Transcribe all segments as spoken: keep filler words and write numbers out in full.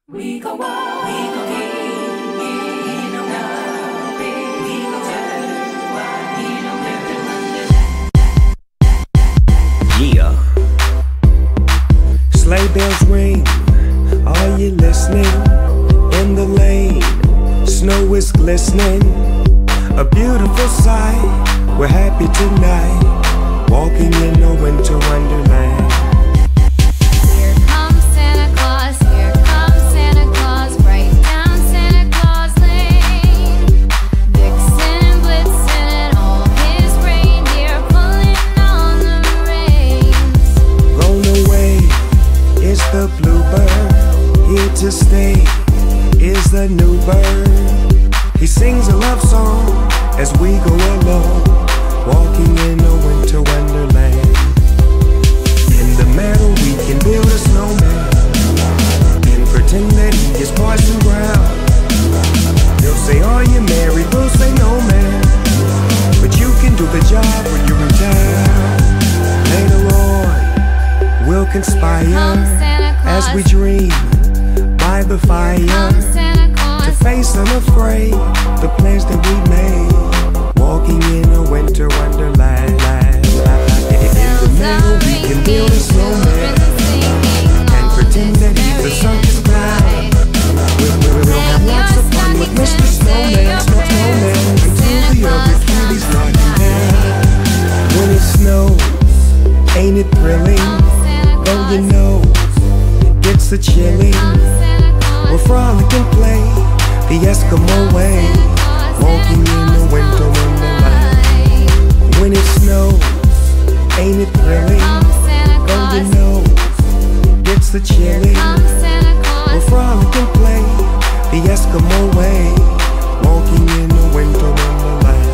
We go walk, we go get, we no go big, we go turn, we no where. Yeah. Sleigh bells ring, are you listening? In the lane, snow is glistening. A beautiful sight, we're happy tonight, walking in a winter wonderland. The bluebird, here to stay, is the new bird. He sings a love song as we go along, walking in a winter wonderland. In the meadow we can build a snowman and pretend that he is Parson Brown. They'll say, are you married? We'll say, no man, but you can do the job when you're in town. Later on we'll conspire as we dream by the fire to face unafraid the plans that we made, walking in a winter wonderland. In the middle we can build a snowman and pretend that he's a sunken cloud. We'll, we'll, we'll have lots of fun with Mister Snowman, Snowman, until the other cuties knock him down. When it snows, ain't it thrilling? Though you know it's a chilling, we'll frolic and play the Eskimo way, walking in the winter wonderland. When it snows, ain't it thrilling? Though you know it's a chilling, we'll frolic and play the Eskimo way, walking in the winter wonderland.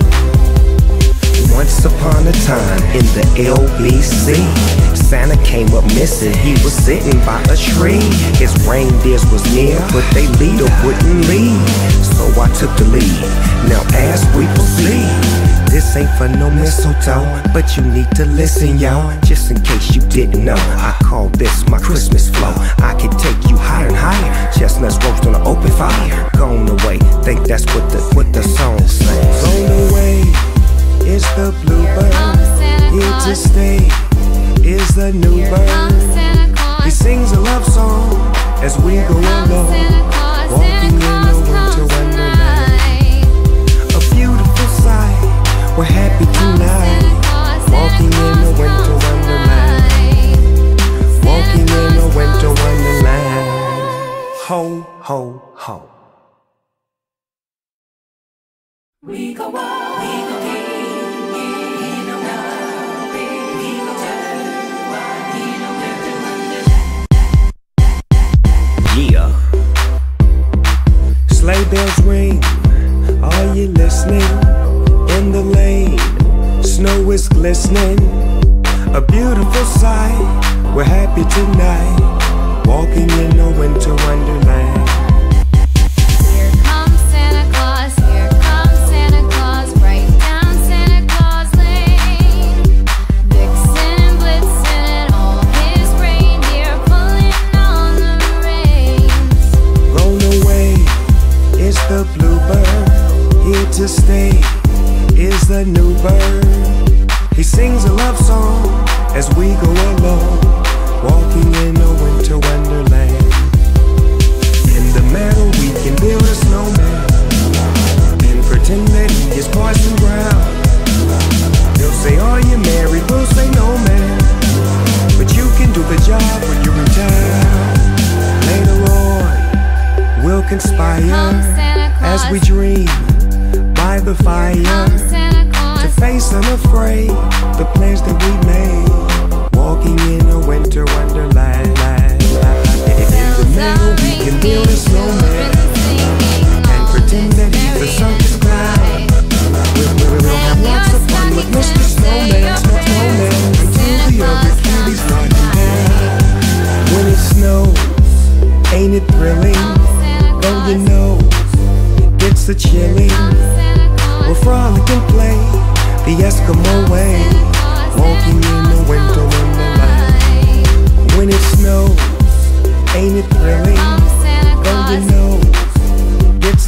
Once upon a time in the L B C, Santa came up missing, he was sitting by a tree. His reindeers was near, but they leader wouldn't lead, so I took the lead. Now as we proceed, this ain't for no mistletoe, but you need to listen, y'all. Just in case you didn't know, I call this my Christmas flow. I can take you higher and higher, chestnuts roast on an open fire. Gone away, think that's what the, what the song says. Gone away is the bluebird, here to stay is the new bird. He sings a love song as we go along, walking in a winter wonderland. A beautiful sight, we're happy tonight, walking in a winter wonderland, walking in a winter wonderland. Ho, ho, ho. We go walk, we go get, we no go big, we go turn, we no where. Yeah. Sleigh bells ring, are you listening? In the lane, snow is glistening. A beautiful sight, we're happy tonight, walking in a winter wonderland. The bluebird, here to stay is the new bird. He sings a love song as we go along, walking in a winter wonderland. In the meadow we can build a snowman and pretend that he is Parson Brown. They'll say, are you married? We'll say, no man, but you can do the job when you're in town. Later on we'll conspire as we dream by the fire to face unafraid the plans that we made, walking in a winter wonderland. In the middle we can build a snowman and pretend that he's a sunken cloud. We'll, we'll, we'll have lots of fun with Mister Snowman, Snowman, until the other cuties knock him down. When it snows, ain't it thrilling? Though you know it's a chilling, we'll frolic and play the Eskimo way, walking in the winter wonderland. When it snows, ain't it thrilling?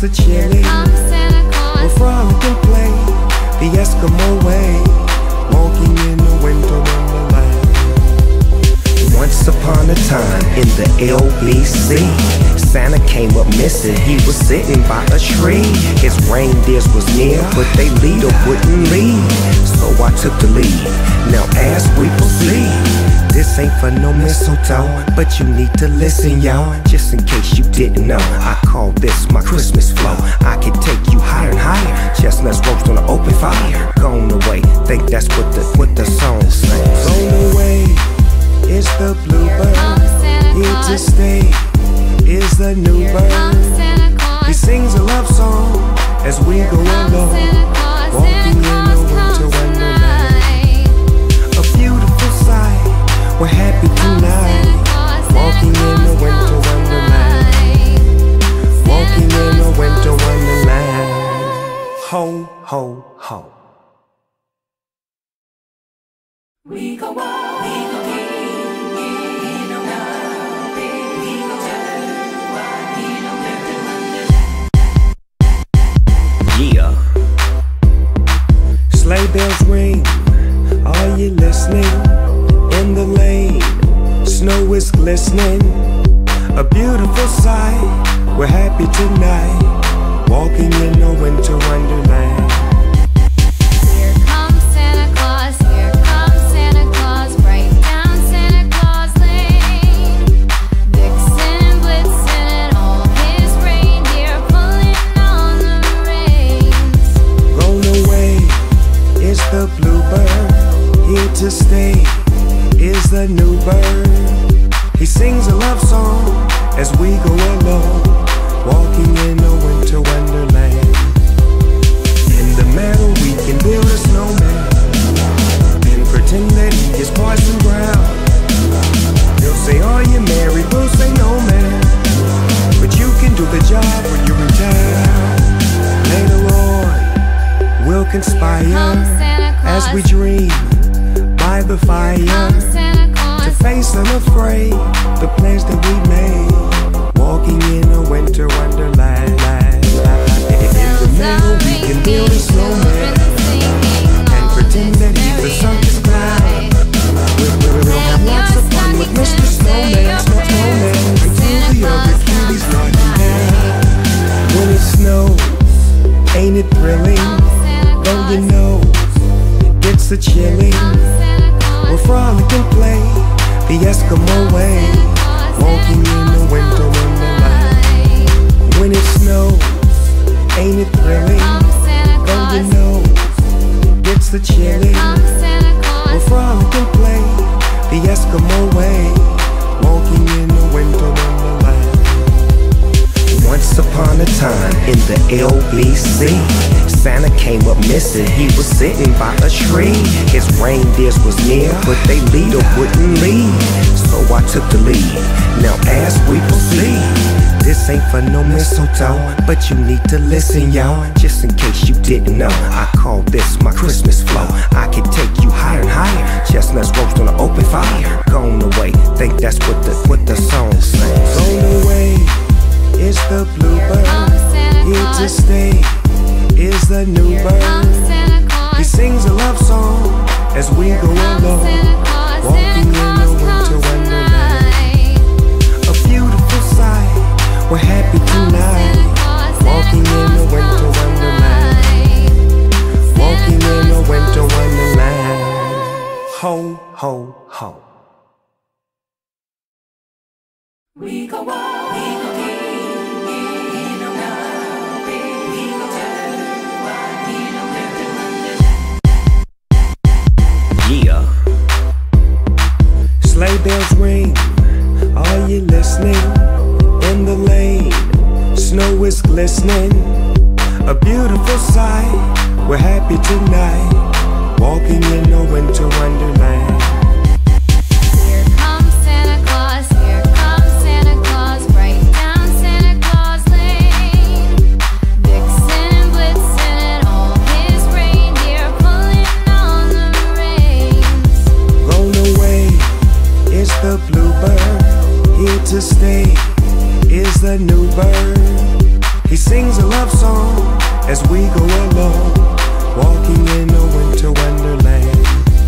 the chili. We'll frolic and play the Eskimo way, walking in a winter wonderland. Once upon a time in the L B C, Santa came up missing, he was sitting by a tree. His reindeers was near, but they leader wouldn't lead, so I took the lead. Now as we proceed, this ain't for no mistletoe, but you need to listen, y'all. Just in case you didn't know, I call this my Christmas flow. I can take you higher and higher, chestnuts roast on an open fire. Gone away, think that's what the what the song says. Gone away is the bluebird, here to stay is the new bird. He sings a love song as we go along, walking in a winter wonderland. A beautiful sight, we're happy tonight, walking in a winter wonderland, walking in a winter wonderland. Ho, ho, ho. We go wild, we go king, in a wild, we go turn wild, in a winter wonderland. Yeah. Sleigh bells ring, are you listening? In the lane, snow is glistening, a beautiful sight, we're happy tonight, walking in a winter wonderland. Here comes Santa Claus, here comes Santa Claus, right down Santa Claus Lane. Vixen, Blitzen, and all his reindeer pulling on the reins. Gone away is the bluebird, here to stay is the new bird. He sings a love song as we go along, walking in a winter wonderland. In the meadow we can build a snowman and pretend that he is Parson Brown. He'll say, are you married? We'll say no, man, but you can do the job when you're in town. Later on we'll conspire as we dream by the fire, to face unafraid the plans that we made, walking in a winter wonderland. In the middle we can build a snowman and pretend that he's the circus clown. We'll, we'll, we'll have lots of fun with Mister Snowman, Snowman, until the other cuties knock him down. When it snows, ain't it thrilling? Don't you know it's a chilling? We'll frolic and play the Eskimo way, walking in the winter wonderland. When it snows, ain't it thrilling? Don't you know it's the chilling? We'll frolic and play the Eskimo way, walking in the winter wonderland. Once upon a time in the L B C, Santa came up missing, he was sitting by a tree. His reindeers was near, but they leader wouldn't lead, so I took the lead. Now as we proceed, this ain't for no mistletoe, but you need to listen, y'all. Just in case you didn't know, I call this my Christmas flow. I can take you higher and higher, chestnuts roast on an open fire. Gone away, think that's what the what the song says. Gone away is the bluebird, here to stay is the new bird. He sings a love song as we go along, walking in a winter wonderland. A beautiful sight, we're happy tonight, walking in a winter wonderland, walking in a winter wonderland. Ho, ho, ho. We go wild, we go king, in a wild, we go turn wild, in a winter wonderland. Yeah. Sleigh bells ring, are you listening? In the lane, snow is glistening, a beautiful sight, we're happy tonight, walking in a winter wonderland. Here comes Santa Claus, here comes Santa Claus, right down Santa Claus Lane. Vixen, Blitzen, and all his reindeer pulling on the reins. Gone away is the bluebird, here to stay is the new bird. He sings a love song as we go along, walking in a winter wonderland.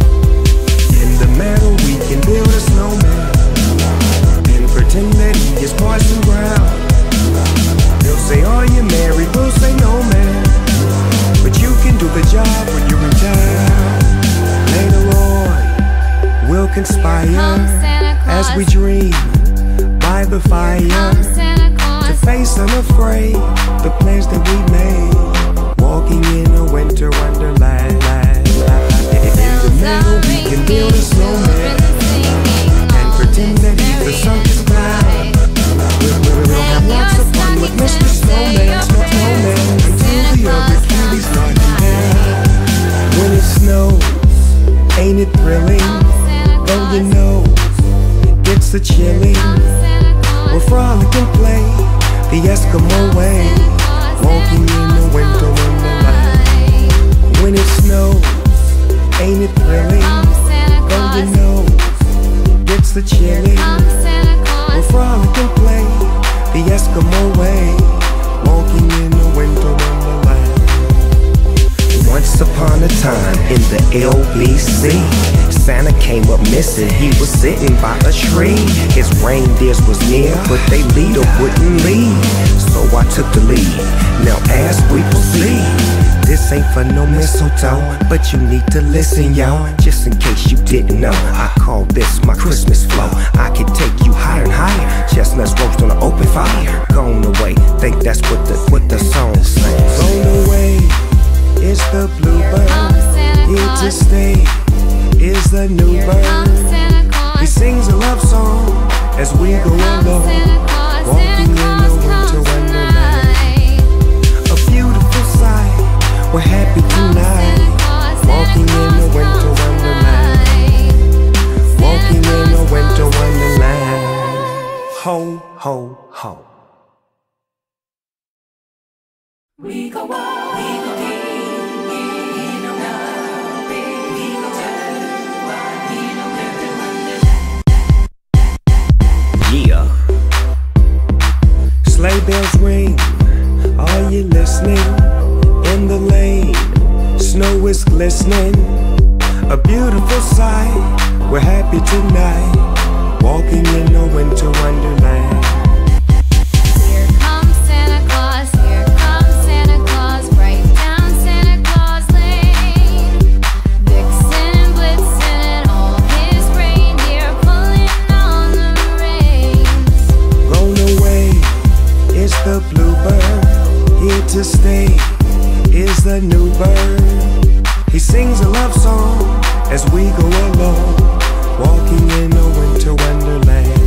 In the meadow we can build a snowman and pretend that he is Parson Brown. They'll say, are you married? We'll say, no man, but you can do the job when you're in town. Later on we'll conspire as we dream by the fire to face unafraid the plans that we made, walking in a winter wonderland. In the middle we can build a snowman and pretend that he's the circus clown. We'll, we'll, we'll have lots of fun with Mister Snowman, Snowman, until the other cuties knock him down. When it snows, ain't it thrilling? Though you know it's a chilling, we'll frolic and play the Eskimo way, walking in the winter wonderland. When it snows, ain't it thrilling? Though you know it's the chilling, we'll frolic and play the Eskimo way, walking in the winter wonderland. Once upon a time in the L B C, Santa came up missing, he was sitting by a tree. His reindeers was near, but they leader wouldn't lead, so I took the lead. Now as we proceed, this ain't for no mistletoe, but you need to listen, y'all. Just in case you didn't know, I call this my Christmas flow. I can take you higher and higher, chestnuts roast on an open fire. Gone away, think that's what the, what the song sings. Gone away is the bluebird, here to stay is the new bird. He sings a love song as we go along, walking in a winter wonderland. A beautiful sight, we're happy tonight, walking in a winter wonderland, walking in a winter wonderland. Ho, ho, ho. We go walk, we go in, in a we go turn, in a winter wonderland. Yeah. Sleigh bells ring, are you listening? In the lane, snow is glistening, a beautiful sight, we're happy tonight, walking in a winter wonderland. Here comes Santa Claus, here comes Santa Claus, right down Santa Claus Lane. Vixen and Blitzen and all his reindeer pulling on the reins. Gone away is the bluebird, here to stay is the new bird. He sings a love song as we go along, walking in a winter wonderland.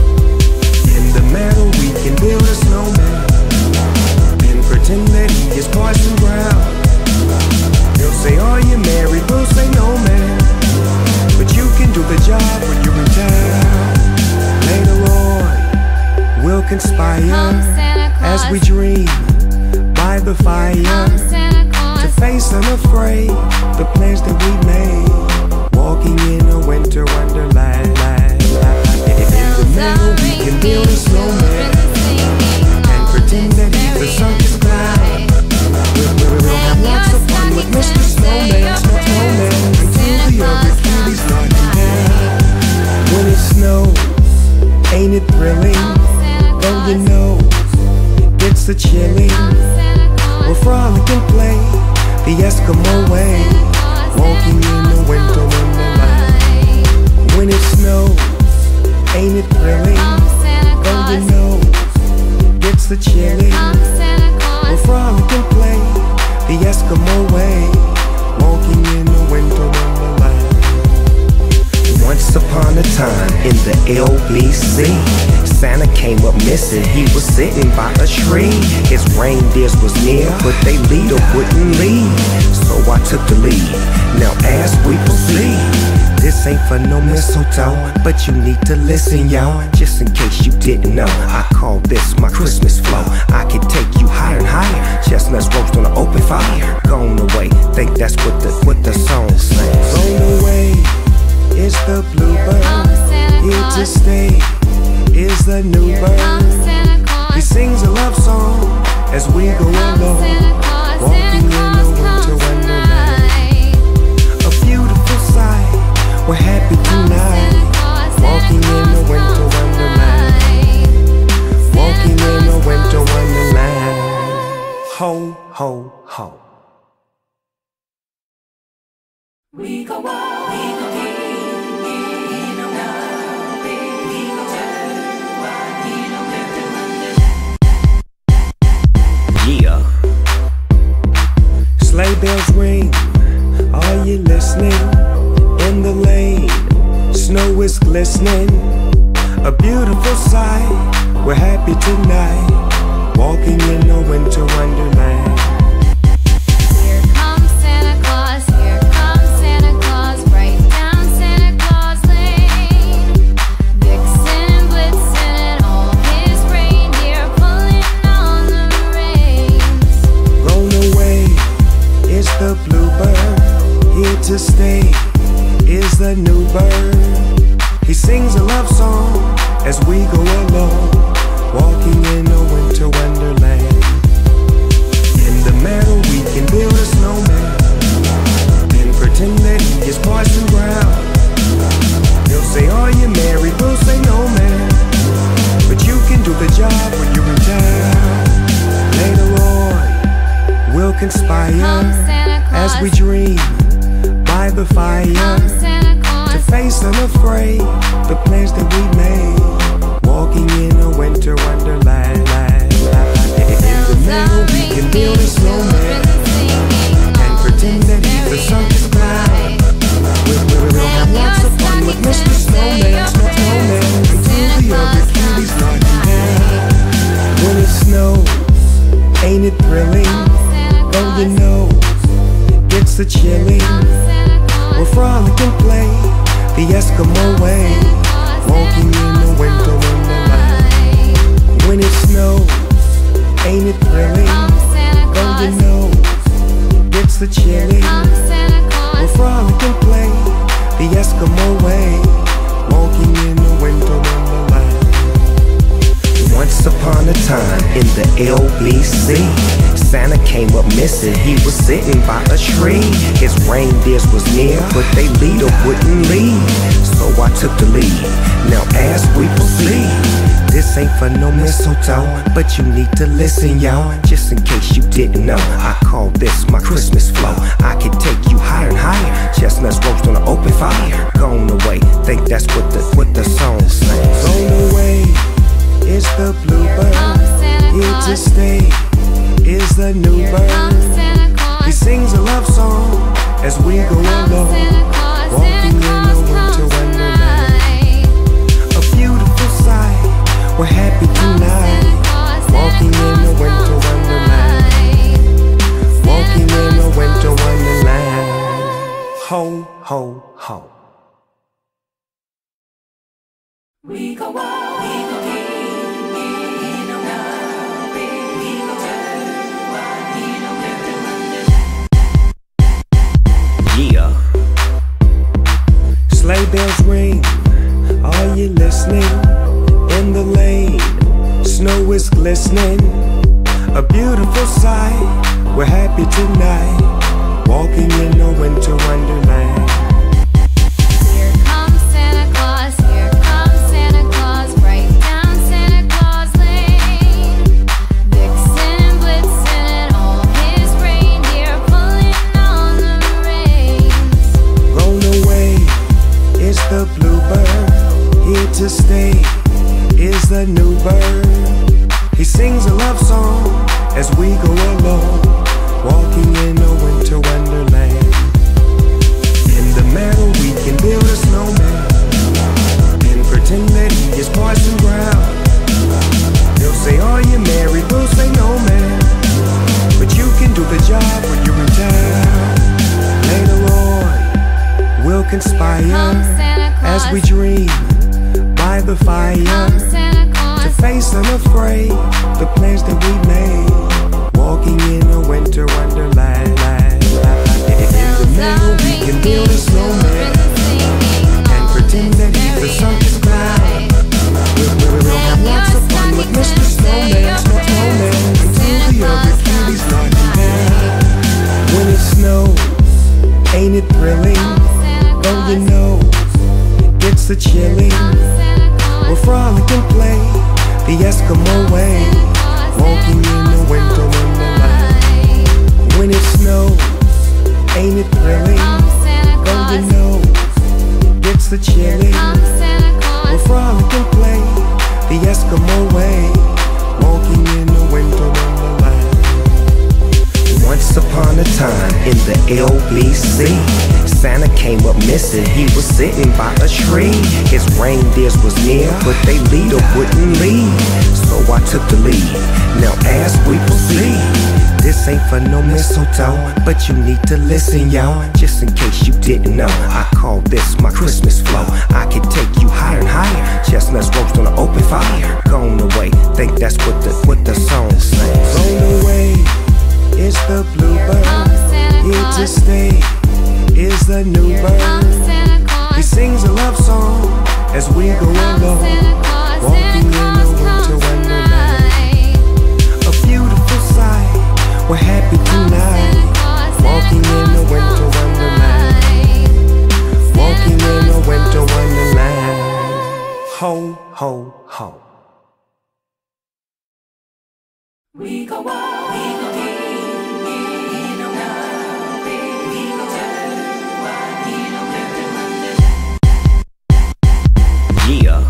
In the meadow we can build a snowman and pretend that he is Parson Brown. They'll say, are you married? We'll say, no man, but you can do the job when you're in town. Later on we'll conspire as we dream by the fire to face unafraid the plans that we made, walking in a winter wonderland. In the middle we can build a snowman and pretend that he's the circus clown. We'll, we'll, we'll have lots of fun with Mister Snowman, Snowman, until the other cuties knock him down. When it snows, ain't it thrilling? Though you know it's a chilling, we'll frolic and play the Eskimo way, walking in a winter wonderland. When it snows, ain't it thrilling? Though you know it's the chilling, we'll frolic and play the Eskimo way, walking in a winter wonderland. Once upon a time in the L B C, Santa came up missing, he was sitting by a tree. His reindeers was near, but they leader wouldn't lead, so I took the lead. Now as we proceed, this ain't for no mistletoe, but you need to listen, y'all. Just in case you didn't know, I call this my Christmas flow. I can take you higher and higher, chestnuts roast on an open fire. Gone away, think that's what the, what the song sings. Gone away is the bluebird, here to stay is the new bird. He sings a love song as we go along, walking in a winter wonderland. A beautiful sight, we're happy tonight, walking in a winter wonderland, walking in a winter wonderland. Ho, ho, ho. We go walk, we go king, in a round, we go turn, wide, in a winter wonderland. Yeah. Sleigh bells ring, are you listening? In the lane, snow is glistening. A beautiful sight, we're happy tonight, walking in a winter wonderland. Here comes Santa Claus, here comes Santa Claus, right down Santa Claus Lane. Vixen and Blitzen and all his reindeer pulling on the reins. Blown away is the bluebird, here to stay is the new bird. He sings a love song as we go along, walking in a winter wonderland. In the meadow we can build a snowman and pretend that he is Parson Brown. He'll say, are you married? We'll say no, man, but you can do the job when you're in town. Later on we'll conspire as we dream by the fire to face unafraid the plans that we made, walking in a winter wonderland. In the middle we can build a snowman and pretend that he's the circus clown. We'll, we'll, we'll have lots of fun with Mister Snowman, Snowman, until the other cuties knock him down. When it snows, ain't it thrilling? Though you know it's a chilling, we'll frolic and play the Eskimo way, walking in a winter wonderland. When it snows, ain't it thrilling? Though you know it's a chilling, we'll frolic and play the Eskimo way, walking in a winter wonderland. Once upon a time in the L B C, Santa came up missing, he was sitting by a tree. His reindeers was near, but they leader wouldn't lead, so I took the lead. Now as we proceed, this ain't for no mistletoe, but you need to listen, y'all. Just in case you didn't know, I call this my Christmas flow. I can take you higher and higher, chestnuts roast on an open fire. Gone away, think that's what the, what the song sings. Gone away is the bluebird, here to stay is the new bird. He sings a love song as we go along, walking in a winter wonderland. A beautiful sight, we're happy tonight, walking in a winter wonderland, walking in a winter wonderland. Ho, ho, ho. We go walk, we go king, in a round, we go turn, wide, in a winter wonderland. Yeah. Sleigh bells ring, are you listening? In the lane, snow is glistening. A beautiful sight, we're happy tonight, walking in a winter wonderland. Here comes Santa Claus, here comes Santa Claus, right down Santa Claus Lane. Vixen and Blitzen and all his reindeer pulling on the reins. Blown away is the bluebird, here to stay is the new bird. He sings a love song as we go along, walking in a winter wonderland. In the meadow we can build a snowman and pretend that he is Parson Brown. He'll say, are you married? We'll say no, man, but you can do the job when you're in town. Later on we'll conspire as we dream by the fire to face unafraid the plans that we made, walking in a winter wonderland. In the middle we can build a snowman and pretend that he's the circus clown. We'll, we'll, we'll have lots of fun with Mister Snowman, Snowman, until the your nose gets the chili. We'll frolic and play the Eskimo way, walking in the winter wonderland. When it snows, ain't it thrilling? Though your nose gets the chili. We'll frolic and play the Eskimo way, walking in the winter wonderland. Once upon a time in the L B C, Santa came up missing, he was sitting by a tree. His reindeers was near, but they leader wouldn't leave. So I took the lead, now as we proceed. This ain't for no mistletoe, but you need to listen, y'all. Just in case you didn't know, I call this my Christmas flow. I can take you higher and higher, chestnuts roast on an open fire. Gone away, think that's what the, what the song says. Gone away is the bluebird, here to stay is the new bird. He sings a love song as we go along, walking in the winter wonderland. A beautiful sight, we're happy tonight, walking in the winter wonderland, walking in the winter wonderland. Ho, ho, ho. We go walk, we go get. Yeah.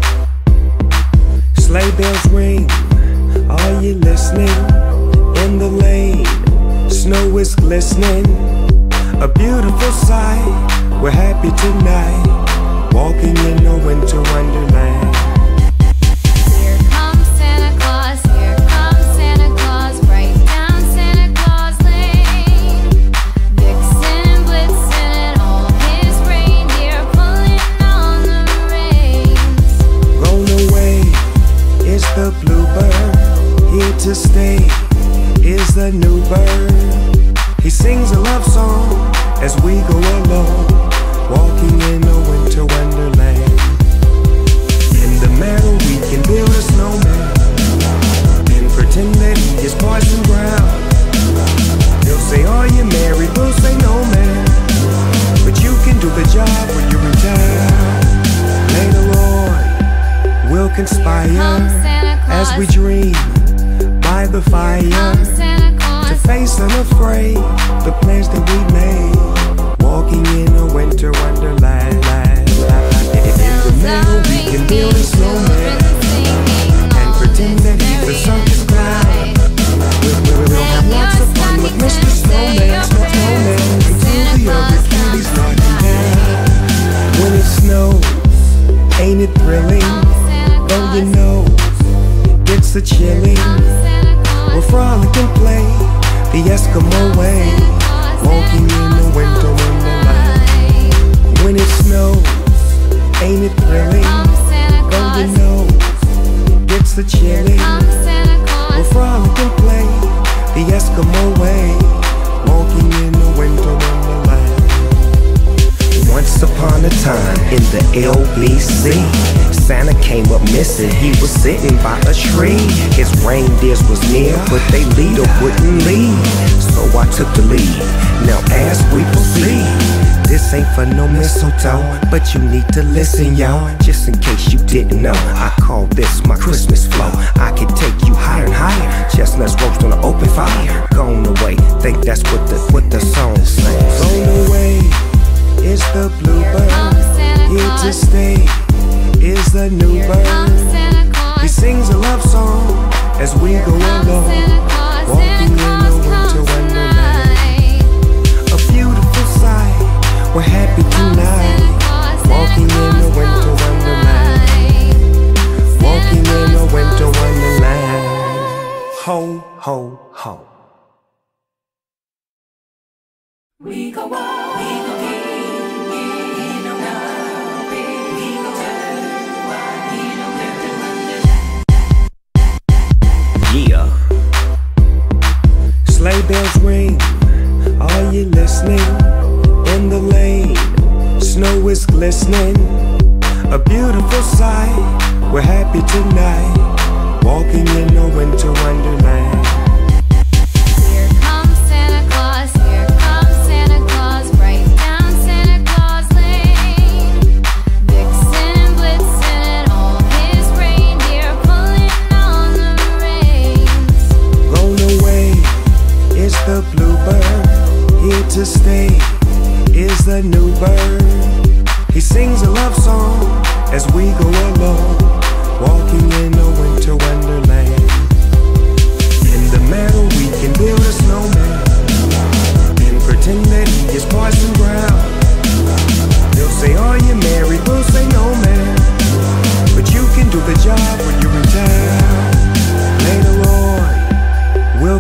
Sleigh bells ring, are you listening? In the lane, snow is glistening. A beautiful sight, we're happy tonight, walking in the winter wonderland. Here comes Santa Claus, here comes Santa Claus, right down Santa Claus Lane. Vixen and Blitzen and all his reindeer pulling on the reins. Blown away is the bluebird, here to stay is the new bird. He sings a love song as we go along, walking in the winter wonderland. In the meadow we can build a snowman and pretend that he is Parson Brown. He'll say, are you married? We'll say, no man, but you can do the job when you retire. Later on we'll conspire as we dream by the fire to face unafraid the plans that we made, walking in a winter wonderland. In the middle we can build a snowman and pretend that he's the circus clown. We'll, we'll have lots of fun with Mister Snowman, Snowman, until the other kitties knock him down. When it snows, ain't it thrilling? Though your nose gets the chili. We'll frolic and play the Eskimo way, walking in the winter wonderland. When it snows, ain't it thrilling? Though your nose gets the chili. We'll frolic and play the Eskimo way, walking in the winter wonderland. Once upon a time in the L B C, Santa came up missing, he was sitting by a tree. His reindeers was near, but they leader wouldn't leave. So I took the lead, now as we proceed. This ain't for no mistletoe, but you need to listen, y'all. Just in case you didn't know, I call this my Christmas flow. I can take you higher and higher, chestnuts roast on an open fire. Gone away, think that's what the, what the song says. Gone away is the bluebird, here to stay is the new bird. He sings a love song as we go along, walking in the winter wonderland. A beautiful sight, we're happy tonight, walking in the winter wonderland, walking in the winter wonderland. Ho, ho, ho. We go walk, we go get. Yeah. Sleigh bells ring, are you listening? In the lane, snow is glistening. A beautiful sight, we're happy tonight, walking in the winter wonderland. Here comes Santa Claus, here comes Santa Claus, right down Santa Claus Lane.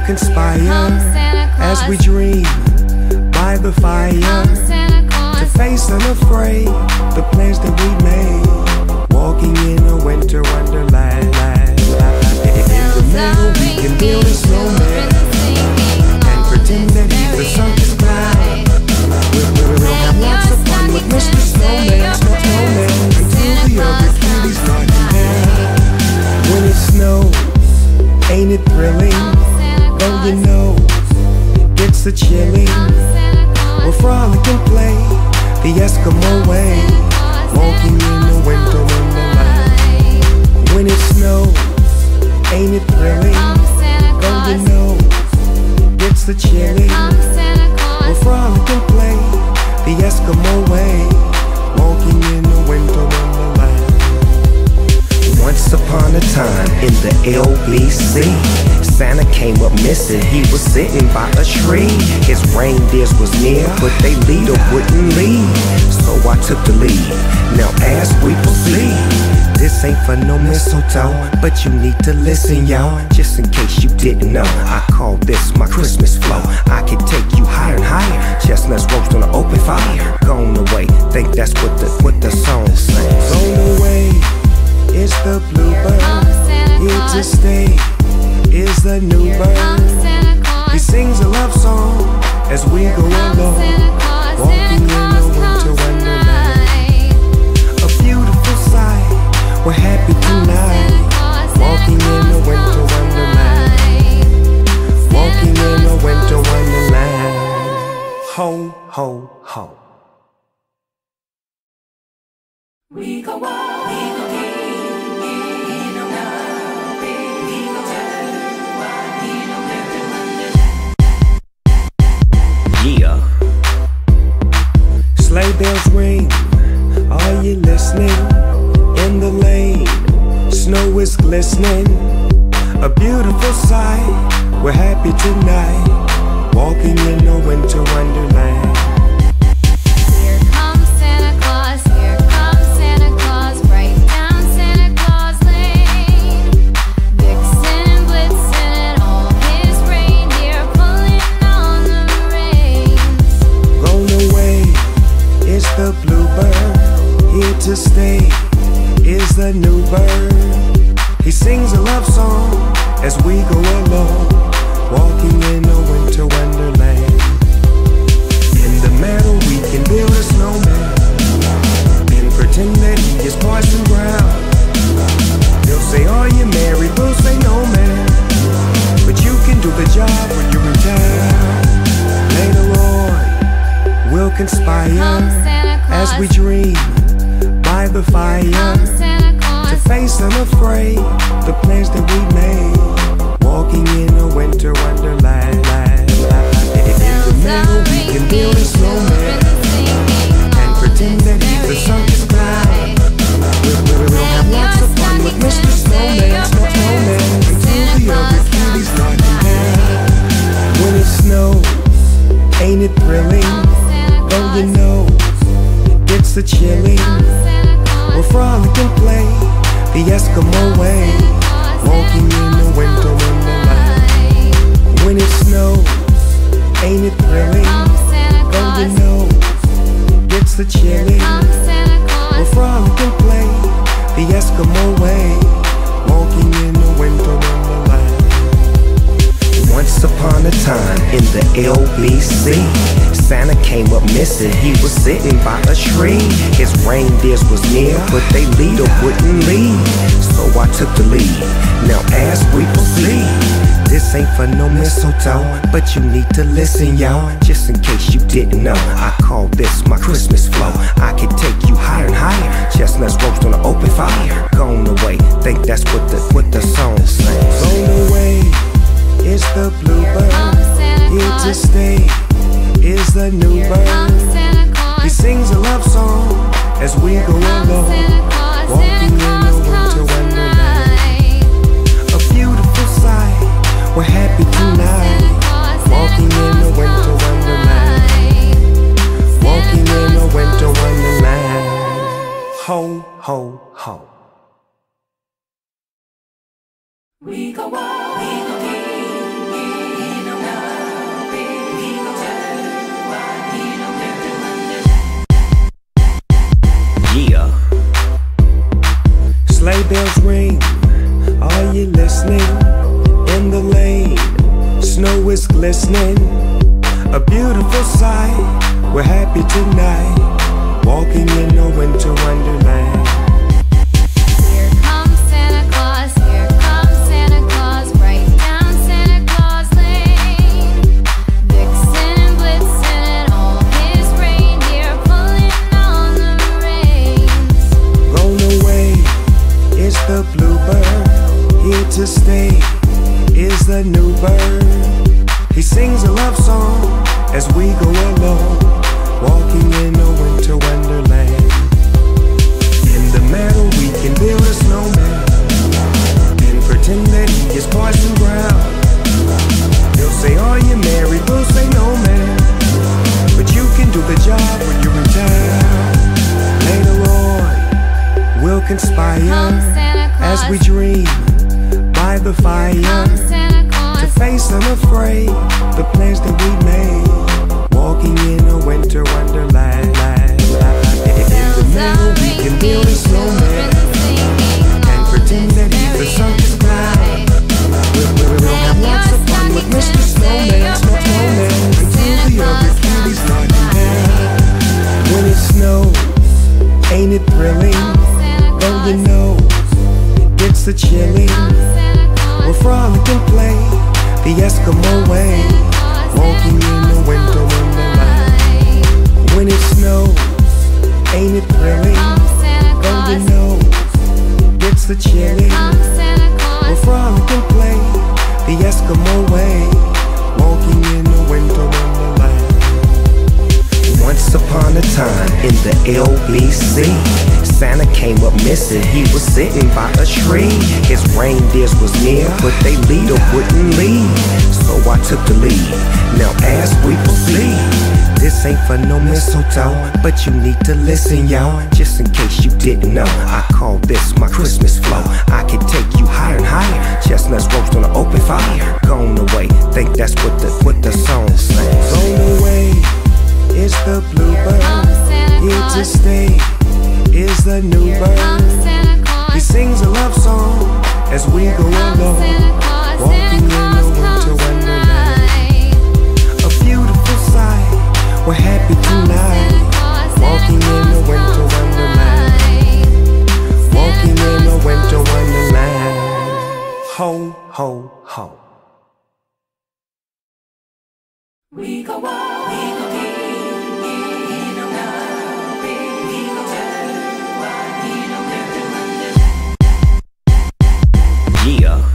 conspire comes Santa Claus. as we dream by the fire Comes Santa to Claus. face unafraid the plans that we made, walking in a winter wonderland. In the middle we can build a snowman and pretend that he's the circus clown. We'll, we'll, we'll have lots of fun with Mister Snowman, Snowman, until the other kitties knock him down. When it snows, ain't it thrilling? Though you know it's a chilling. We'll frolic and play the Eskimo way, walking in the winter wonderland. When it snows, ain't it thrilling? Though you know it's a chilling. We'll frolic and play the Eskimo way, walking in the winter wonderland. Once upon a time in the L B C, Santa came up missing, he was sitting by a tree. His reindeers was near, but they leader wouldn't lead, so I took the lead. Now as we proceed, this ain't for no mistletoe, but you need to listen, y'all. Just in case you didn't know, I call this my Christmas flow. I can take you higher and higher, chestnuts roast on an open fire. Gone away, think that's what the, what the song says. Gone away is the bluebird, here to stay is the new bird. He sings a love song as we go along, walking in a winter wonderland. A beautiful sight, we're happy tonight, walking in a winter wonderland, walking in a winter wonderland. Ho, ho, ho. We go walk, we go king, in a nabe, we go turn, in a winter wonderland. Yeah. Sleigh bells ring, are you listening? In the lane, snow is glistening. A beautiful sight, we're happy tonight, walking in a winter wonderland. Here comes Santa Claus, here comes Santa Claus, right down Santa Claus Lane. Vixen and Blitzen and all his reindeer pulling on the reins. Gone away is the bluebird, here to stay is the new bird. He sings a love song as we go along, walking in a winter wonderland. In the meadow we can build a snowman and pretend that he is Parson Brown. They'll say, are you married? We'll say, no man, but you can do the job when you're in town. Later on we'll conspire as we dream by the fire to face unafraid the plans that we made, walking in a winter wonderland. In the middle we can build a snowman and pretend that he's the circus clown. We'll, we'll, we'll have lots of fun with Mister Snowman, Snowman, until the other kitties knock him down. When it snows, ain't it thrilling? Though you know it's a chilling. We'll frolic and play the Eskimo way, walking in the winter wonderland. When it snows, ain't it thrilling? Though you know it's a chilling. We'll frolic and play the Eskimo way, walking in the winter wonderland. Once upon a time in the L B C, Santa came up missing, he was sitting by a tree. His reindeers was near, but they leader wouldn't lead, so I took the lead. Now as we proceed, this ain't for no mistletoe, but you need to listen, y'all. Just in case you didn't know, I call this my Christmas flow. I can take you higher and higher, chestnuts roast on an open fire. Gone away, think that's what the, what the song says. Gone away is the bluebird, here to stay is the new bird. He sings a love song as we go along, walking in a winter wonderland. A beautiful sight, we're happy tonight, walking in a winter wonderland, walking in a winter wonderland. Ho, ho, ho. We go walk, we go king, Sleigh bells ring, are you listening? In the lane, snow is glistening. A beautiful sight, we're happy tonight, walking in a winter wonderland. Here comes Santa Claus, here comes Santa Claus, right down Santa Claus Lane. Vixen and Blitzen and all his reindeer pulling on the reins. Blown away is the bluebird, here to stay is the new bird. He sings a love song as we go along, walking in a winter wonderland. In the meadow we can build a snowman and pretend that he is Parson Brown. He'll say, are you married? We'll say, no man, but you can do the job when you're in town. Later on we'll conspire as we dream by the fire to face unafraid the plans that we made, walking in a winter wonderland. In the middle we can build a snowman and pretend that he's the circus clown. We'll, we'll, we'll have lots of fun with Mister Snowman, Snowman, until the other cuties knock him down. When it snows, ain't it thrilling? Though you know it's a chilling, we'll frolic and play the Eskimo way, walking in the winter wonderland. When it snows, ain't it thrilling? Though you know it's a chilling, we'll frolic and play the Eskimo way, walking in the winter wonderland. Once upon a time in the L B C, Santa came up missing, he was sitting by a tree. His reindeers was near, but they leader wouldn't lead, so I took the lead. Now as we proceed, this ain't for no mistletoe, but you need to listen, y'all. Just in case you didn't know, I call this my Christmas flow. I can take you higher and higher, chestnuts roast on an open fire. Gone away, think that's what the, what the song says. Gone away is the bluebird, here to stay is the new bird. He sings a love song as we go along, walking in a winter wonderland. A beautiful sight, we're happy tonight, walking in a winter wonderland, walking in a winter wonderland. Ho, ho, ho. We go walk, we go in, in a nabe, we go turn, in a winter wonderland. Yeah.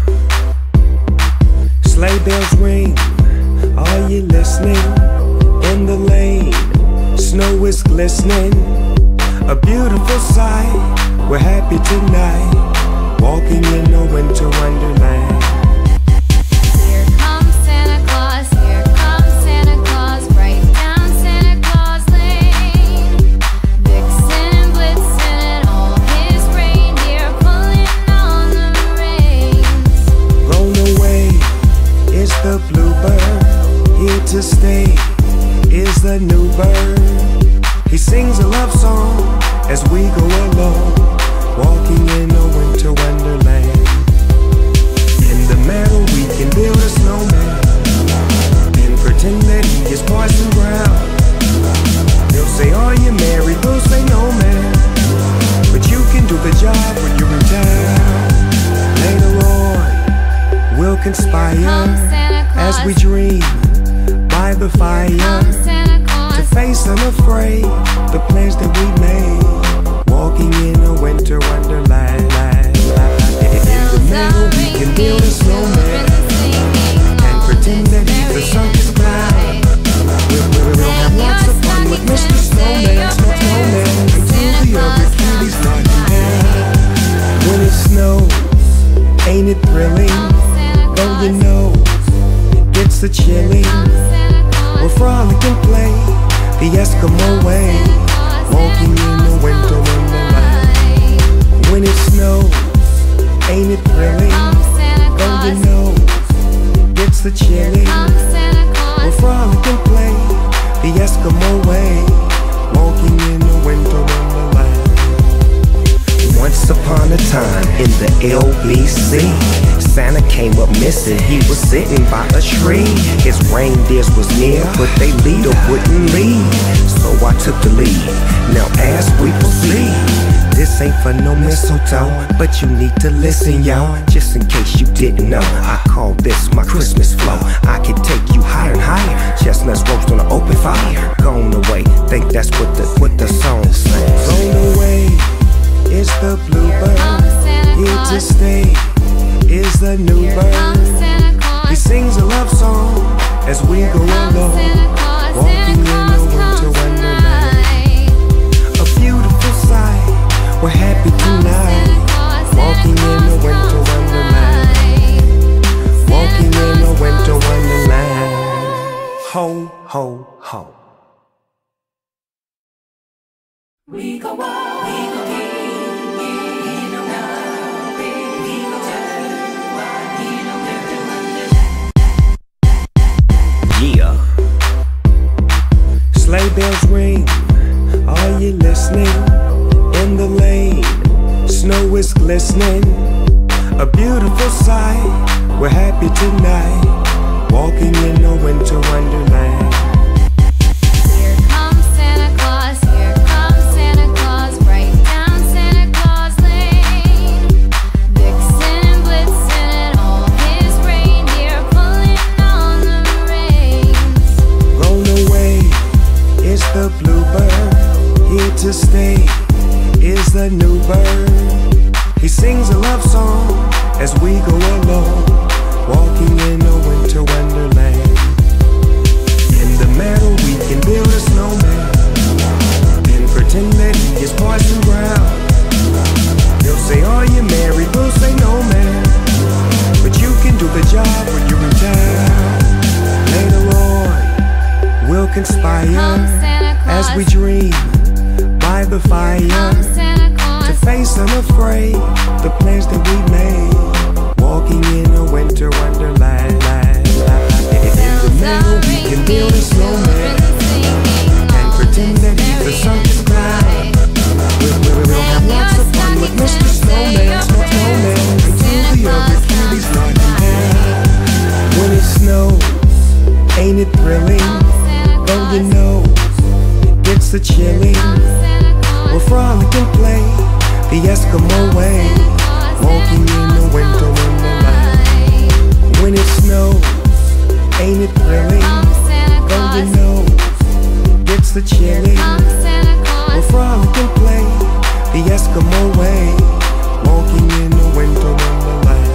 Sleigh bells ring, are you listening? In the lane, snow is glistening. A beautiful sight, we're happy tonight, walking in a winter wonderland. Here comes Santa Claus, here comes Santa Claus, right down Santa Claus Lane. Vixen and Blitzen and all his reindeer pulling on the reins. Blown away is the bluebird, here to stay is the new bird. He sings a love song as we go along, walking in a winter wonderland. In the meadow we can build a snowman and pretend that he is Parson Brown. He'll say, are you married? We'll say, no man, but you can do the job when you're in town. Later on we'll conspire as we dream by the fire to face unafraid the plans that we made, walking in a winter wonderland. In the middle we can build a snowman and pretend that he's a circus clown. We'll, we'll, we'll have lots of fun with Mister Snowman, Snowman, until the other cuties knock him down. When it snows, ain't it thrilling? Though you know it's a chilling, we'll frolic and play the Eskimo way, walking in the winter wonderland. When it snows, ain't it thrilling? Though you know it's a chilling, we'll frolic and play the Eskimo way, walking in the winter wonderland. Once upon a time in the L B C, Santa came up missing. He was sitting by a tree. His reindeers was near, but they leader wouldn't leave. So I took the lead. Now as we proceed, this ain't for no mistletoe, but you need to listen, y'all. Just in case you didn't know, I call this my Christmas flow. I can take you higher and higher. Chestnuts roast on an open fire. Gone away, think that's what the what the song says. Gone away is the bluebird. Here to stay is the new bird. He sings a love song as we go along, walking in a winter wonderland. A beautiful sight, we're happy tonight, walking in a winter wonderland. Walking in a winter wonderland. Ho, ho, ho. We go walk, we go in, in a nave. We go turn wide in a winter wonderland. Yeah. Sleigh bells ring, are you listening? In the lane, snow is glistening. A beautiful sight, we're happy tonight, walking in a winter wonderland. Here comes Santa Claus, here comes Santa Claus, right down Santa Claus Lane. Vixen and Blitzen and all his reindeer pulling on the reins. Gone away is the bluebird, here to stay is the new bird. He sings a love song as we go along, walking in a winter wonderland. In the meadow we can build a snowman and pretend that he is Parson Brown. He'll say, are you married? We'll say, no man, but you can do the job when you're in town. Later on we'll conspire as we dream by the fire, to face unafraid the plans that we made, walking in a winter wonderland. In the middle we can build a snowman and pretend that he's a circus clown. We, we, we will have lots of fun with Mister Snowman, Snowman, until the other cuties knock him down. When it snows, ain't it thrilling? Though you know it's a chilling, we'll frolic and play the Eskimo way, walking in the winter wonderland. When it snows, ain't it thrilling? Though you know it's a chilling, we'll frolic and play the Eskimo way, walking in the winter wonderland.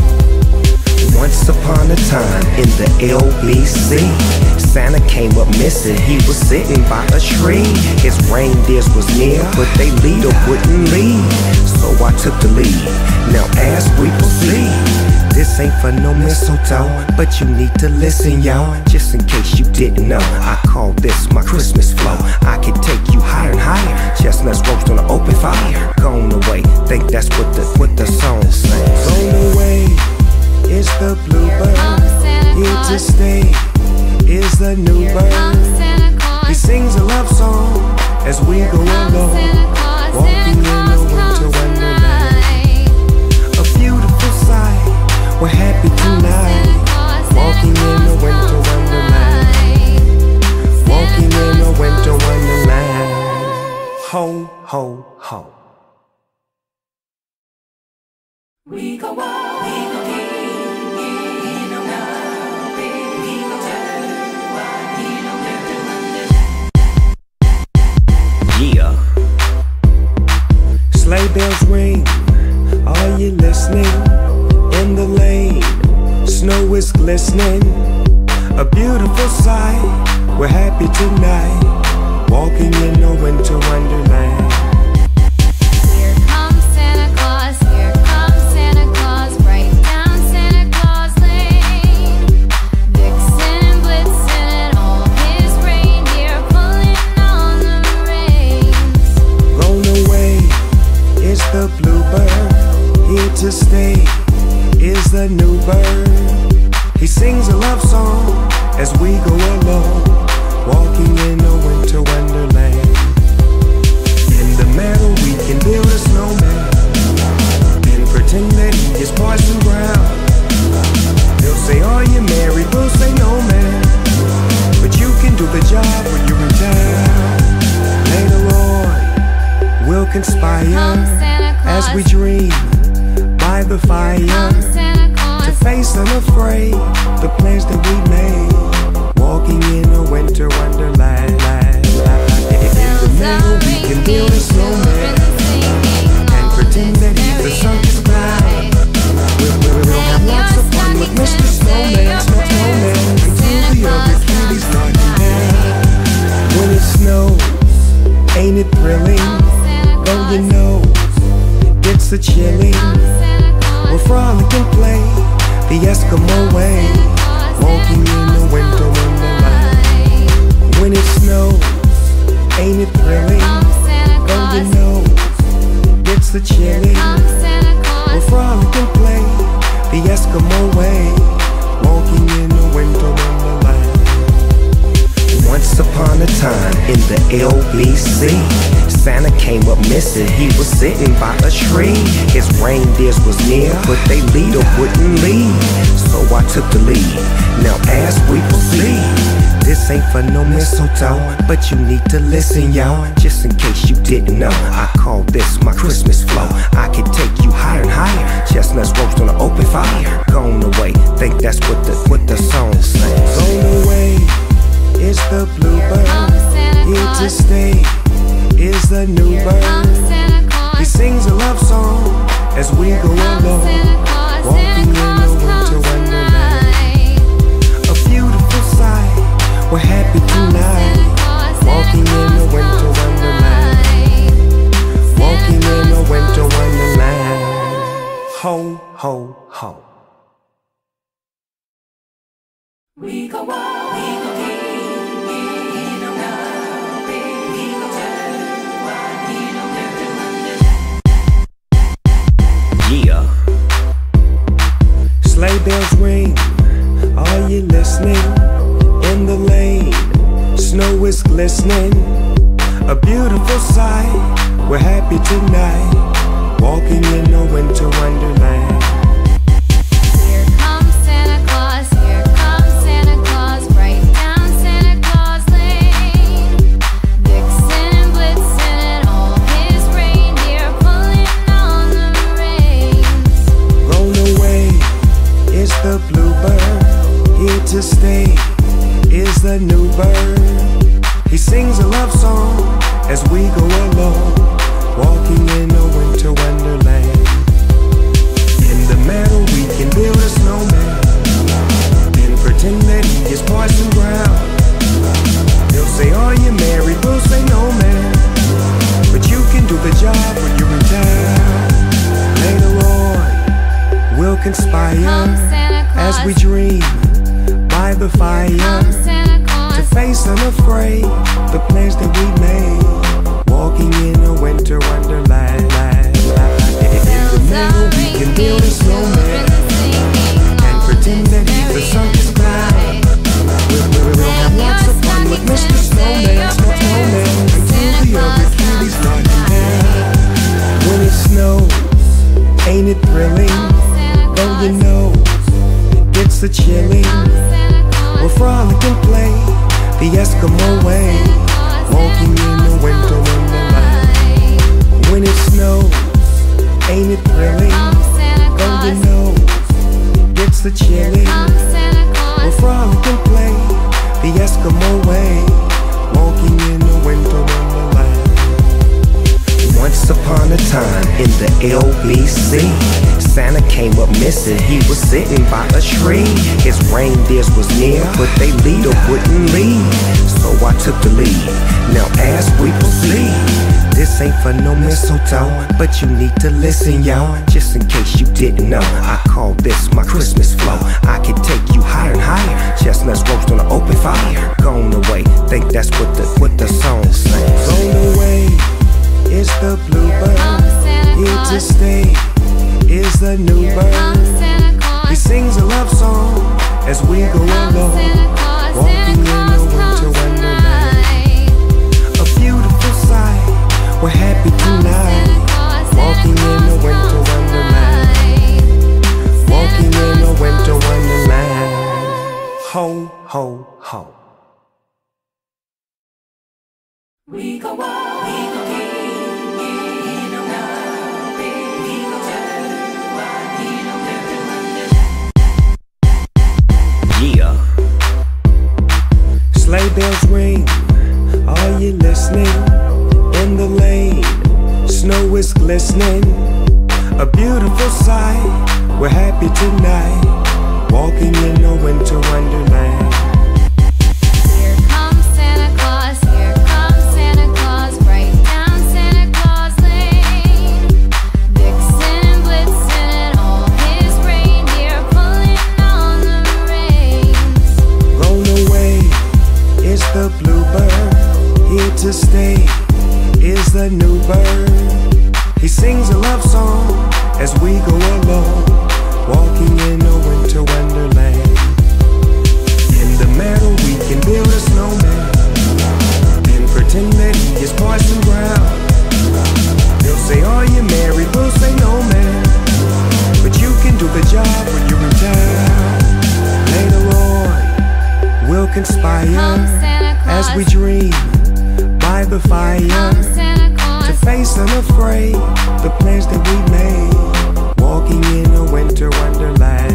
Once upon a time in the L B C, Santa came up missing. He was sitting by a tree. His reindeers was near, but they leader wouldn't leave. So I took the lead. Now as we proceed, this ain't for no mistletoe, but you need to listen, y'all. Just in case you didn't know, I call this my Christmas flow. I can take you higher and higher. Chestnuts roast on an open fire. Gone away, think that's what the what the song says. Gone away is the bluebird, here to stay is the new bird. He sings a love song as we go along, walking in a winter wonderland. A beautiful sight, we're happy tonight, walking in a winter wonderland. Walking in a winter wonderland. Ho, ho, ho. We go walk, we go in, in a nave. We go turn wide in a winter wonderland. Yeah. Sleigh bells ring, are you listening? In the lane, snow is glistening. A beautiful sight, we're happy tonight, walking in a winter wonderland. Here comes Santa Claus, here comes Santa Claus, right down Santa Claus Lane. Vixen and Blitzen and all his reindeer pulling on the reins. Gone away is the bluebird, here to stay is the new bird. He sings a love song as we go along, walking in a winter wonderland. In the meadow we can build a snowman conspire Come Santa Claus. as we dream by the fire Come Santa Claus. to face unafraid the plans that we made. Walking in a winter wonderland. In the middle we can build a snowman and pretend that he's the sun's cloud. We'll, we'll, we'll have lots of fun with Mister Snowman, Snowman, until the other cuties start to laugh. When it snows, ain't it thrilling? Though you know it's a chilling. We'll frolic and play the Eskimo way, walking in the winter wonderland. When it snows, ain't it thrilling? Though you know it's a chilling. We'll frolic and play the Eskimo way, walking in the winter wonderland. Once upon a time in the L B C, Santa came up missing. He was sitting by a tree. His reindeers was near, but they leader wouldn't leave. So I took the lead. Now as we proceed, this ain't for no mistletoe, but you need to listen, y'all. Just in case you didn't know, I call this my Christmas flow. I can take you higher and higher. Chestnuts roast on an open fire. Gone away, think that's what the what the song says. Gone away is the bluebird. Here to stay is the new bird. He sings a love song as we go along, walking in the winter wonderland. A beautiful sight, we're happy tonight, walking in the winter wonderland, walking in the winter wonderland. Ho, ho, ho. We go walk, we go in, in a round, we go turn, in a winter wonderland. Yeah. Sleigh bells ring, are you listening? In the lane, snow is glistening. A beautiful sight, we're happy tonight, walking in a winter wonderland. Here comes Santa Claus, here comes Santa Claus, right down Santa Claus Lane. Vixen and Blitzen and all his reindeer pulling on the reins. Blown away is the bluebird, here to stay is the new bird. He sings a love song as we go along, walking in a winter wonderland. In the meadow we can build a snowman and pretend that he is Parson Brown. He'll say, are you married? We'll say, no man, but you can do the job when you're in town. Later on we'll conspire Come Santa Claus. as we dream by the fire Come Santa Claus. to face unafraid the plans that we made, walking in a winter wonderland. In the middle we can build a snowman and pretend that he's the sun's cloud. We'll, we'll, we'll have lots of fun with Mister Snowman, Snowman, until the other cuties start to laugh. When it snows, ain't it thrilling? Though you know it's a chilling. We'll frolic and play the Eskimo way, walking in the winter wonderland. When it snows, ain't it thrilling? Though you know it's a chilling. We'll frolic and play the Eskimo way, walking in the winter wonderland. Once upon a time in the L B C, Santa came up missing. He was sitting by a tree. His reindeers was near, but they leader wouldn't leave. So I took the lead. Now as we proceed, this ain't for no mistletoe, but you need to listen, y'all. Just in case you didn't know, I call this my Christmas flow. I can take you higher and higher. Chestnuts roast on an open fire. Gone away, think that's what the what the song says. Gone away is the bluebird, here to stay is the new bird. He sings a love song as we go along, walking in a winter wonderland. A beautiful sight, we're happy tonight, walking in a winter wonderland, walking in a winter wonderland. Ho, ho, ho. We go walk, we go in, listening. In the lane, snow is glistening. A beautiful sight, we're happy tonight, walking in a winter wonderland. Here comes Santa Claus, here comes Santa Claus, right down Santa Claus Lane. Vixen and Blitzen and all his reindeer pulling on the reins. Blown away is the bluebird, here to stay is the new bird. He sings a love song as we go along, walking in a winter wonderland. In the meadow we can build a snowman and pretend that he is Parson Brown. They'll say, are you married? We'll say, no man, but you can do the job when you're in town. Later on we'll conspire as we dream by the fire to face unafraid the plans that we made, walking in a winter wonderland.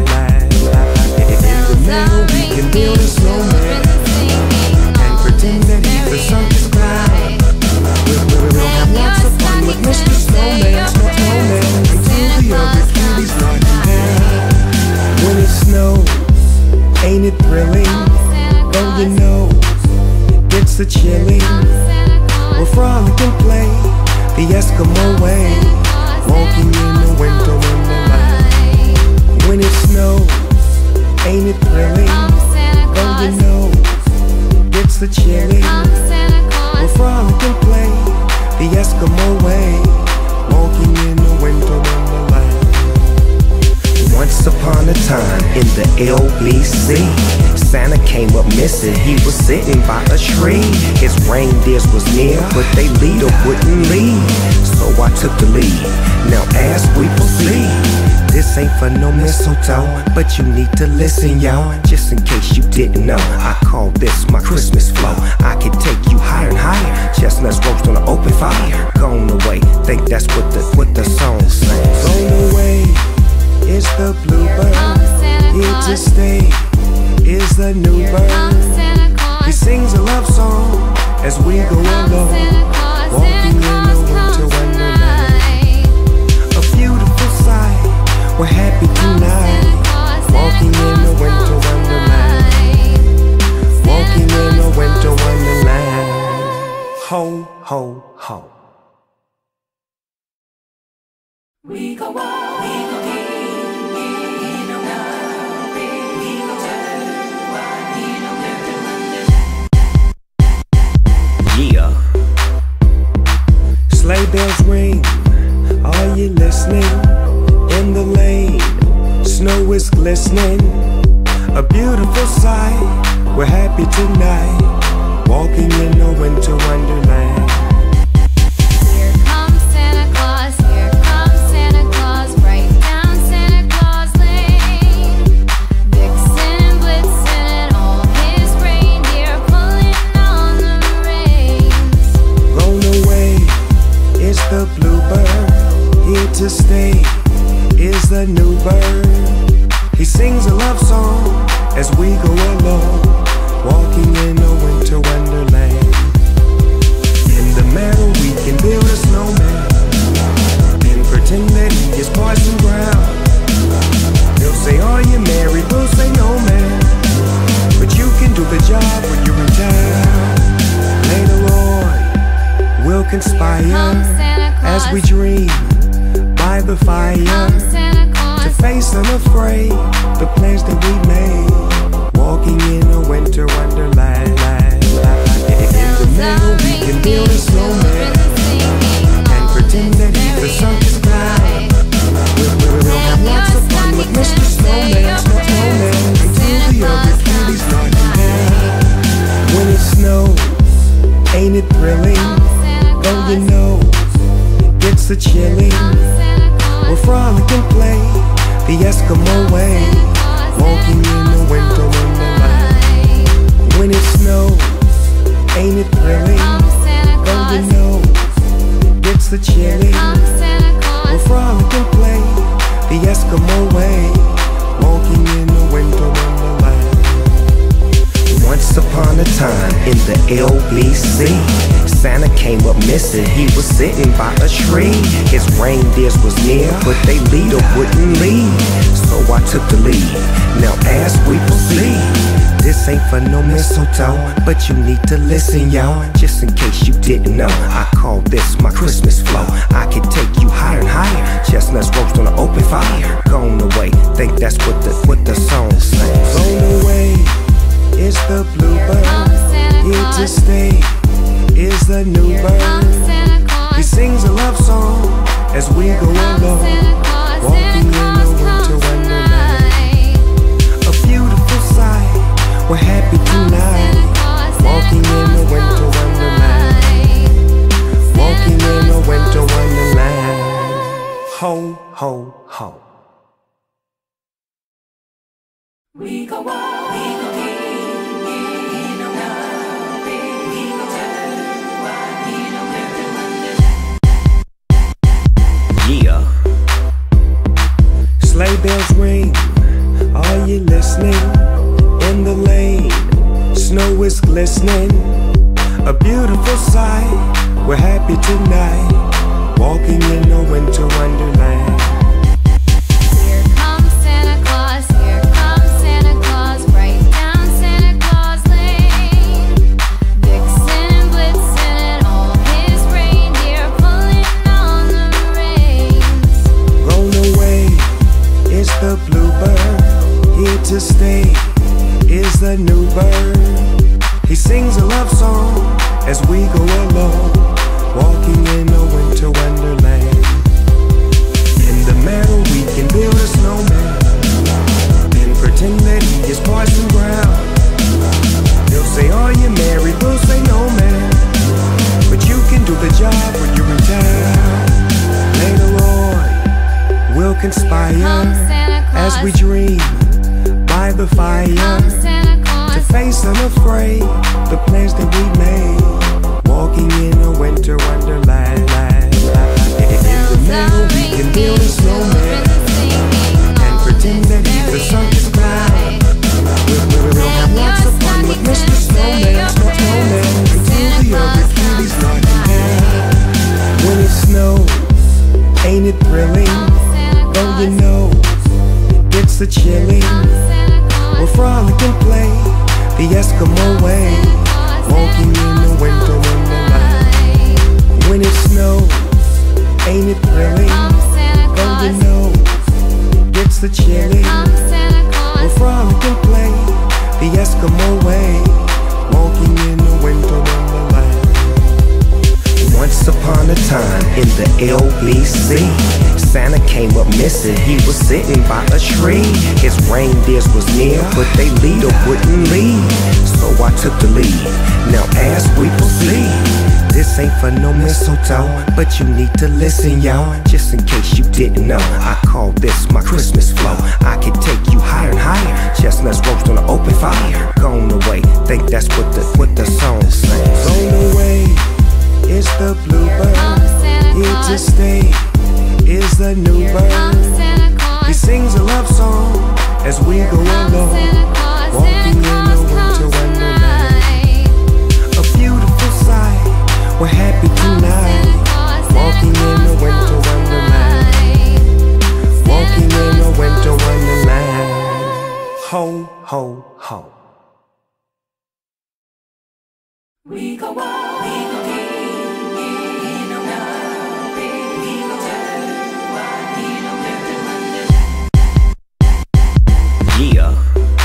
In the middle we can build a snowman and pretend that he's the circus clown. We'll, we'll, we'll have lots of fun with Mister Snowman, Snowman, until the other cuties knock him down. When it snows, ain't it thrilling? Though you know it's a chilling, we'll frolic and play the Eskimo way, walking in the winter wonderland. When it snows, ain't it thrilling? Though you know it's a chilling, we'll frolic and play the Eskimo way, walking in the winter wonderland. Once upon a time in the L B C, Santa came up missing, he was sitting by a tree. His reindeers was near, but they leader wouldn't lead, so I took the lead. Now as we proceed, this ain't for no mistletoe, but you need to listen, y'all. Just in case you didn't know, I call this my Christmas flow. I can take you higher and higher, chestnuts roast on an open fire. Gone away, think that's what the, what the song says. Gone away is the bluebird, here to stay is the new bird. He sings a love song as we go along, walking in a winter wonderland. A beautiful sight, we're happy tonight, walking in a winter wonderland, walking in a winter wonderland. Ho, ho, ho. We go walk, we go in, in a now, baby. We go turn wide, in a winter wonderland. Yeah. Sleigh bells ring, are you listening? In the lane, snow is glistening. A beautiful sight, we're happy tonight, walking in a winter wonderland. Here comes Santa Claus, here comes Santa Claus, right down Santa Claus Lane. Vixen and Blitzen and all his reindeer pulling on the reins. Blown away is the bluebird, here to stay is the new bird. He sings a love song as we go along, walking in a winter wonderland. In the meadow we can build a snowman and pretend that he is Parson Brown. They'll say, are you married? We'll say, no man, but you can do the job when you're in town. Later on we'll conspire as we dream by the fire to face unafraid the plans that we made, walking in a winter wonderland. In the middle we can build a snowman and pretend that he's the circus clown. We'll, we'll, we'll have lots of fun with Mister Snowman, Snowman, until the other cuties knock him down. When it snows, ain't it thrilling? Though you know it's a chilling, we'll frolic and play the Eskimo way, walking in the winter wonderland. When it snows, ain't it thrilling? Though you know it's the chilling, we'll frolic and play the Eskimo way, walking in the winter wonderland. Once upon a a time in the L B C, Santa came up missing. He was sitting by a tree. His reindeers was near, but they leader wouldn't lead. So I took the lead. Now as we proceed, this ain't for no mistletoe, but you need to listen, y'all. Just in case you didn't know, I call this my Christmas flow. I can take you higher and higher. Chestnuts roast on an open fire. Gone away, think that's what the what the song says. Gone away is the bluebird. Here to stay is the new bird. He sings a love song as we go along, walking in a winter wonderland. A beautiful sight, we're happy tonight, walking in a winter wonderland, walking in a winter wonderland. Ho, ho, ho. We go walk, we go in, in a now, baby. We go turn wide, in a winter wonderland. Yeah. Sleigh bells ring, are you listening? In the lane, snow is glistening. A beautiful sight, we're happy tonight, walking in a winter wonderland. Here comes Santa Claus, here comes Santa Claus, right down Santa Claus Lane. Vixen and Blitzen and all his reindeer pulling on the reins. Gone away is the bluebird, here to stay is the new bird. He sings a love song as we go along, walking in a winter wonderland. In the meadow we can build a snowman and pretend that he is Parson Brown. They'll say, are you married? We'll say, no man, but you can do the job when you're in town. Later on we'll conspire Come Santa Claus, as we dream by the fire, come Santa Claus, to face unafraid the plans that we made, walking in a winter wonderland. In the middle we can build a snowman and pretend that he's a circus clown. We'll, we'll, we'll have lots of fun with Mister Snowman, Snowman, until the other cuties knock him down. When it snows, ain't it thrilling? Though you know it's a chilling, we'll frolic and play the Eskimo way, walking in the winter wonderland. When it snows, ain't it thrilling? Though you know it's the chilling, we'll frolic and play the Eskimo way, walking in the winter wonderland. Once upon a time in the L B C, Santa came up missing. He was sitting by a tree. His reindeers was near, but they leader wouldn't lead. So I took the lead. Now as we proceed, this ain't for no mistletoe, but you need to listen, y'all. Just in case you didn't know, I call this my Christmas flow. I can take you higher and higher. Chestnuts roast on an open fire. Gone away, think that's what the what the song says. Gone away is the bluebird, here to stay is the new bird. He sings a love song as we go along, walking in a winter wonderland. A beautiful sight, we're happy tonight, walking in a winter wonderland, walking in a winter wonderland. Ho, ho, ho. We go walk, we go in, in a now, baby. We go turn wide, in a winter wonderland. Yeah.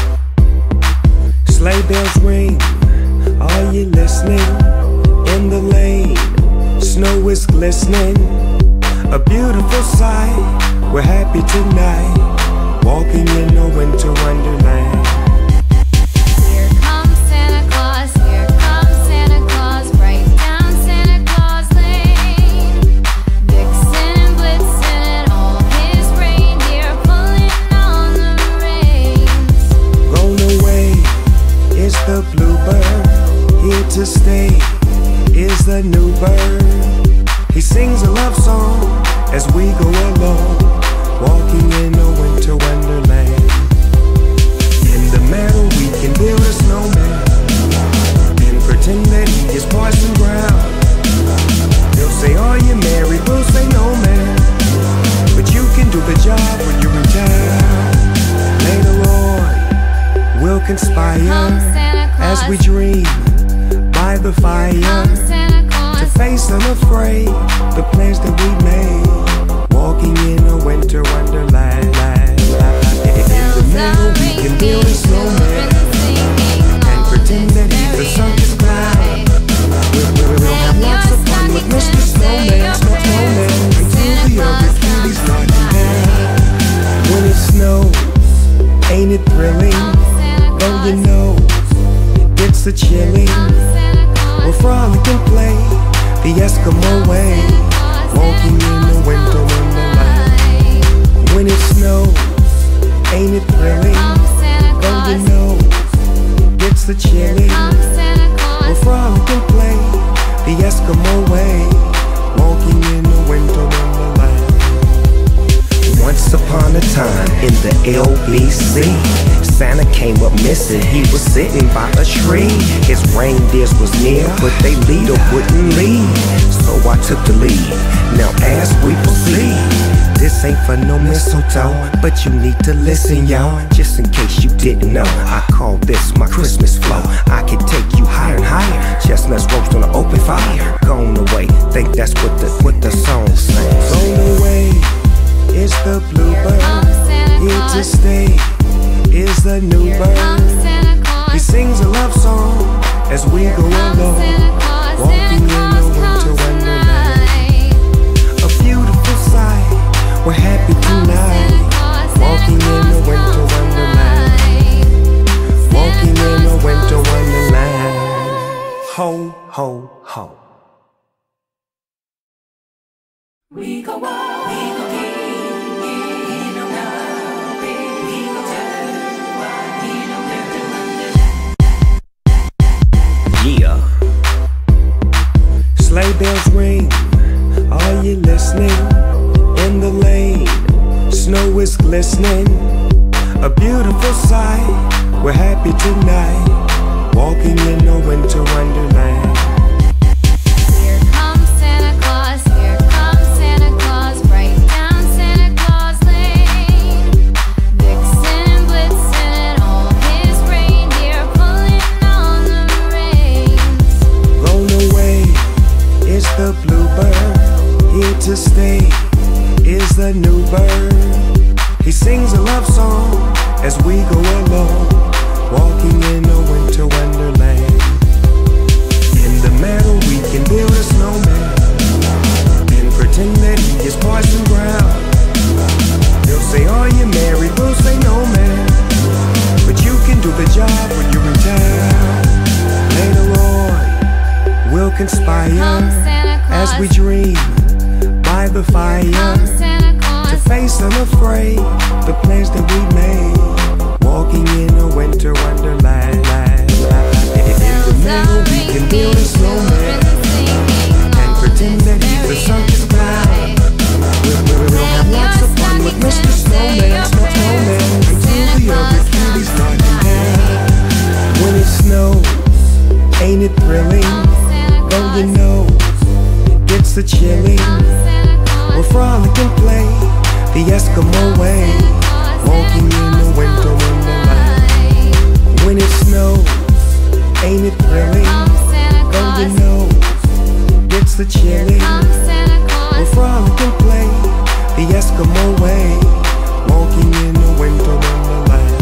Sleigh bells ring, are you listening? In the lane, snow is glistening. A beautiful sight, we're happy tonight, walking in a winter wonderland. here comes Santa Claus, here comes Santa Claus, right down Santa Claus Lane. Vixen and Blitzen and all his reindeer pulling on the reins. Gone away is the bluebird, here to stay is the new bird. He sings a love song as we go along, walking in a winter wonderland. In the meadow we can build a snowman conspire as we dream by the fire to face unafraid the plans that we made, walking in a winter wonderland. In the middle we can build a snowman and pretend that he's the circus clown. We'll, we'll have lots of fun with Mister Snowman, Snowman, until the other cuties knock him down. When it snows, ain't it thrilling? Though you know it's a chilling. We'll frolic and play the Eskimo way, walking in the winter wonderland. When it snows, ain't it thrilling? Though you know it's a chilling. We'll frolic and play the Eskimo way, walking in the winter wonderland. Once upon a time in the L B C, Santa came up missing, he was sitting by a tree. His reindeers was near, but they leader wouldn't lead, so I took the lead. Now as we proceed, this ain't for no mistletoe, but you need to listen, y'all. Just in case you didn't know, I call this my Christmas flow. I can take you higher and higher, chestnuts roast on an open fire. Gone away, think that's what the, what the song sings. Gone away is the bluebird, here to stay is the new bird. He sings a love song as we go along, walking in the winter wonderland. A beautiful sight, we're happy tonight, walking in the winter wonderland, walking in the winter wonderland. Ho, ho, ho. We go walk, we go get in a round, baby. We go turn wild in a winter wonderland. Yeah. Sleigh bells ring, are you listening? In the lane, snow is glistening. A beautiful sight, we're happy tonight, walking in a winter wonderland. Here comes Santa Claus, here comes Santa Claus, right down Santa Claus Lane. Vixen and Blitzen and all his reindeer pulling on the reins. Blown away is the bluebird, here to stay is the new bird. He sings a love song as we go along, walking in a winter wonderland. In the meadow we can build a snowman and pretend that he is Parson Brown. They'll say, are you married? We'll say no, man, but you can do the job when you're in town. Later on we'll conspire as we dream by the fire to face unafraid the plans that we made, walking in a winter wonderland. In the middle we can build a snowman and pretend that he's the circus clown. We'll, we'll have lots of fun with Mister Snowman, Snowman, until the other cuties knock him down. When it snows, ain't it thrilling? Though you know it's a chilling. We'll frolic and play the Eskimo way, walking in the winter wonderland. When it snows, ain't it thrilling? Though you know it's the chilling. We'll frolic and play the Eskimo way, walking in the winter wonderland.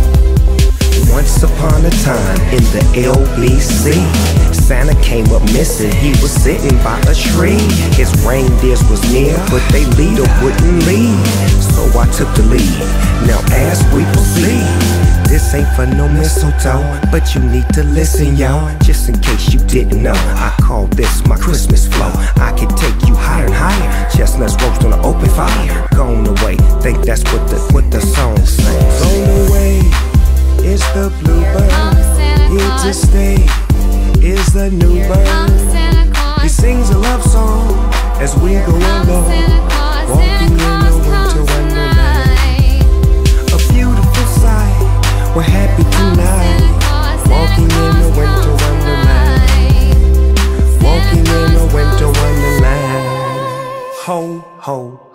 Once upon a time in the L B C, Santa came up missing, he was sitting by a tree. His reindeers was near, but they leader wouldn't lead, so I took the lead. Now as we proceed, this ain't for no mistletoe, but you need to listen, y'all. Just in case you didn't know, I call this my Christmas flow. I can take you higher and higher, chestnuts roast on an open fire. Gone away, think that's what the, what the song sings. Gone away is the bluebird, here to stay is the new bird. He sings a love song as we go along, walking in the winter wonderland. A beautiful sight, we're happy tonight, walking in the winter wonderland, walking in the winter wonderland. Ho, ho,